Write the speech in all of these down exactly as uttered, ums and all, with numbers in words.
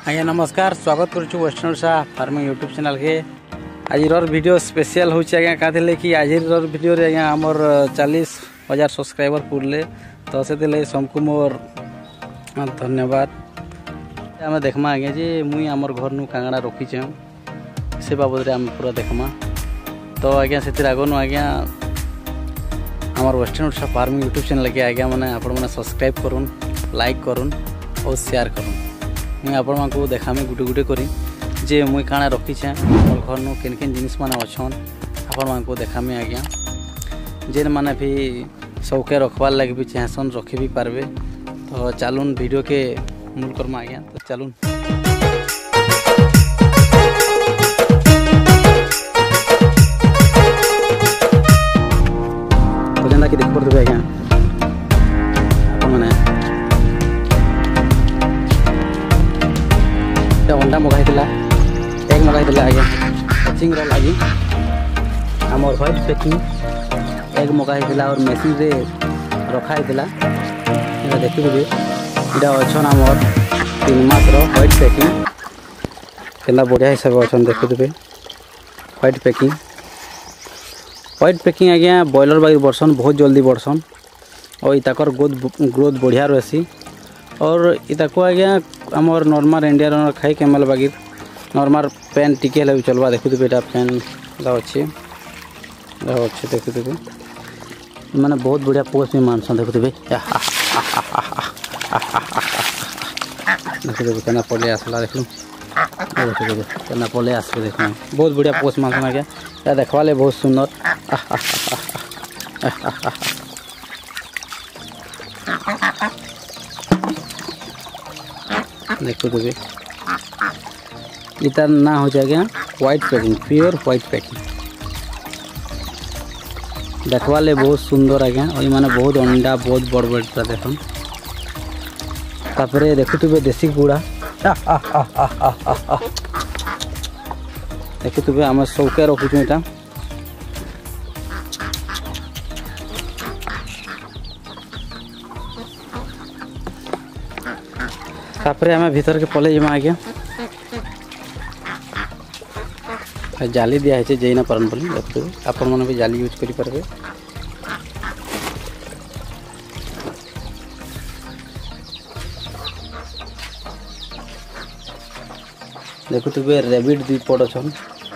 आज्ञा नमस्कार, स्वागत करुछु Vaishnav Shah farming YouTube channel के। आज वीडियो स्पेशल होछि आज्ञा कहते कि आज वीडियो रे आज्ञा हमर चालीस हजार सब्सक्राइबर पुरले, तो से सबको मोर धन्यवाद। आम देखमा आज्ञा जे मुई आमर घर नु कांगड़ा रखी से बाबद रे आम पूरा देखमा। तो आज्ञा से आगन आज्ञा आमर Vaishnav Shah farming YouTube channel के आज्ञा मैंने आपण मैंने सब्सक्राइब करूँ, लाइक करूँ और शेयर करूँ। मुई आपण मानक देखामी गुटे गुटे करी जे मुई काଣା रखीछे मोर घर नु केन केन जिनिस माने अछन आपण मानक देखामी आज्ञा। जेन माने भी सौके रखवार लगे भी चाहसन रखी भी पारबे। तो चलून वीडियो के मूल करमा आज्ञा। तो चलून तो जेंदा कि देख पड़ते आज्ञा आपण माने अंडा मगाई एग मगाई आज्ञा पैकिंग लगी आमर व्हाइट पैकिंग एग मगाई और मेसीन रे रखाई देखिए इटा अच्छन आमर तीन मास व्हाइट पैकिंग के बढ़िया हिसाब से अच्छन देखुवे। व्हाइट पैकिंग व्हाइट पैकिंग आज्ञा बॉयलर बागी बढ़सन बहुत जल्दी बढ़सन और इताकर ग्रोथ ग्रोथ बढ़िया रही। और इताको आज्ञा आमर normal India runner khaki Campbell बागी नॉर्मल पेन टिके भी चलवा देखुवे। बेटा पेन अच्छे अच्छे देखुवे मैंने बहुत बढ़िया पोस्ट भी मानसन देखुवे देखुवे केना पले आसला देखु देखुवे केना पले आसबे देखु बहुत बढ़िया पोस्ट मानसन आज्ञा। या देखवा ले बहुत सुंदर देखुवे इतार ना हो जाएगा white packing pure white packing देखवा ले बहुत सुंदर आज्ञा। और माने बहुत अंडा बहुत बड़ बड़ा देखन तापरे देखुवे देसी गुड़ा देखुवे आम सौके रखुचु एटा तापरे आम भीतर के पले जमा आज्ञा जाली दिया है जेना पारन बोली देखते आपण मैंने भी जाली यूज करि पारबे। देखुवे रेबिट दुई पट छन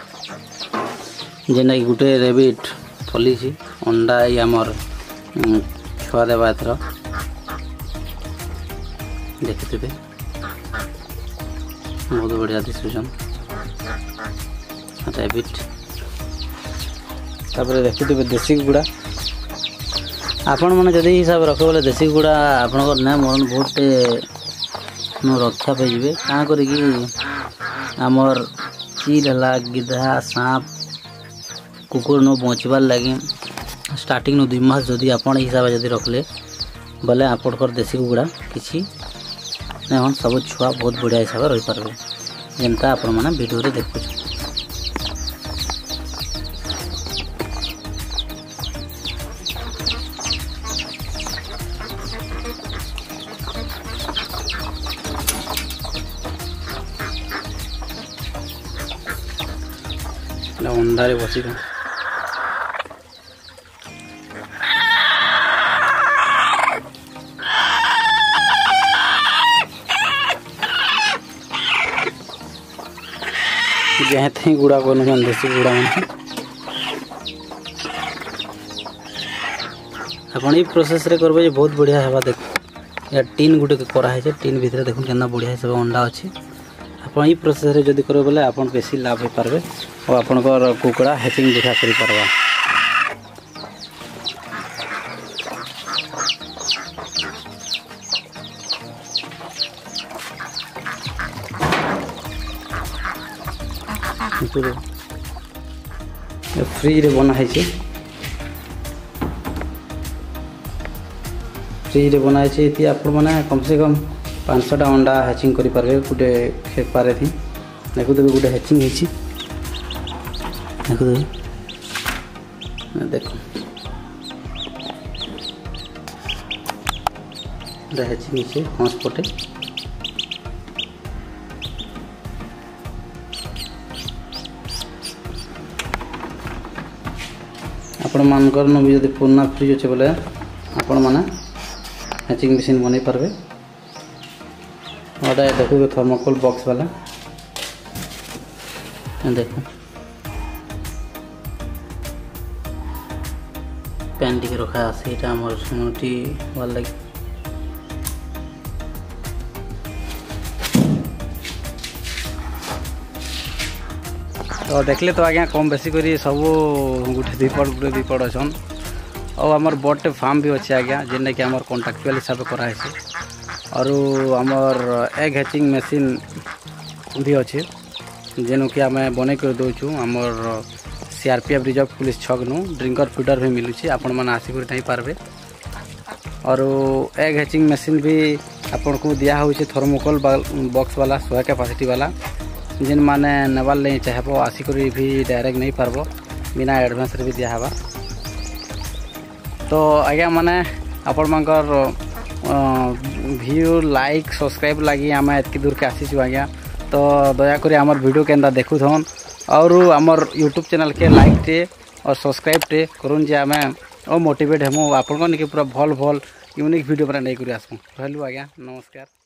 जेना कि गुटे रेबिट फली अंडा ये आमर छुआ देवा एथर देखुवे बहुत बढ़िया दिशुन रेबिट। तापर देखुवे देसी गुड़ा आपण मैंने जदि हिसाब रख बोले देसी गुड़ा आपंकर ना मरण बहुत रक्षा पाइबे क्या करी आमर चील है गिधा सांप कुकुर नु बचबार लगे स्टार्टिंग नु दुई मास जदि आपण हिसाब जदि रखले बोले आपंकर देसी गुड़ा किसी नहीं सब छुआ बहुत बढ़िया हिसाब रही पारे जेनता आपण मैंने वीडियो रे देखु। अंडारे बसी जहाँ गुड़ा को देसी गुड़ा मैंने अपन ये प्रोसेस रे करबे बहुत बढ़िया है। देख या टीन गुटे कराई टीन भितर देखो केना बढ़िया हिसाब अंडा अच्छे अपन ये प्रोसेस रे जदि करबे बोले अपन बेसी लाभ हो पारबे और आपनकर कुकड़ा हैचिंग देखा करि पारबा। फ्रिज रे बना है फ्रिज रे बना है आप मैंने कम से कम पाँच सौ अंडा हैचिंग करि पारबे गुटे खेत पारे थी देखु देबे गुटे हैचिंग ହେଇଛି देखु देखो हैचिंग ହେଇଛି पाँच पटे आपण मानकर न भी जदि पुराना फ्रिज अच्छे बोले आपण माने हैचिंग मशीन बनै पारबे। और देखो थर्मोकोल बॉक्स वाला देखो पैन टी रखा आसे आमर सुमटी वाला तो देखले तो आज्ञा कम बेसी करी सब गोटे दीपट गोटे दीपट अच्छन और आमर बड़े फार्म भी अच्छे आज्ञा जेने कि आमर कॉन्ट्रैक्चुअल हिसाब से कराई और आमर एग हैचिंग मशीन भी अच्छे जेनु कि आम बन कर दौचु आमर सीआरपीएफ रिजर्व पुलिस छक नु ड्रिंकर फीडर भी मिलूँ आपण मैंने आसिक नहीं पार्बे। और एग हैचिंग मशीन भी आपन को दिया हो थर्मोकोल बॉक्स वाला सौ कैपेसिटी वाला जिन माने नेवाल नहीं चाहबो आसिक भी डायरेक्ट नहीं पारबो बिना एडवांस भी दिया हवा। तो आज्ञा माने आपण मानकर व्यू लाइक सब्सक्राइब लगी आम एतकी दूर के आसीचु आज्ञा। तो दयाकोरी आमर वीडियो केन्दा देखु थन और आमर यूट्यूब चैनल के लाइक टे और सब्सक्राइब टे करूँ जे आम और मोटिवेट हेमु आपण निके पूरा भल भल यूनिक वीडियो बना नहीं करी आसमु। रहलु आज्ञा नमस्कार।